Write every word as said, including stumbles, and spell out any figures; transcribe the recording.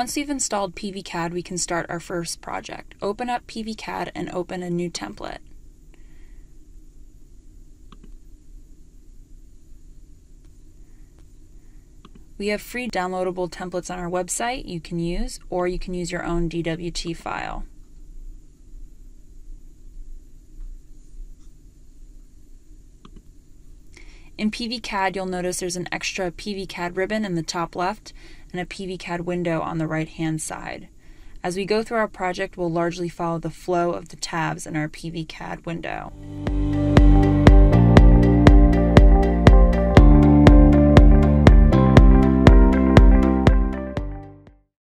Once we've installed P V C A D, we can start our first project. Open up P V C A D and open a new template. We have free downloadable templates on our website you can use, or you can use your own D W T file. In P V C A D, you'll notice there's an extra P V C A D ribbon in the top left and a P V C A D window on the right-hand side. As we go through our project, we'll largely follow the flow of the tabs in our P V C A D window.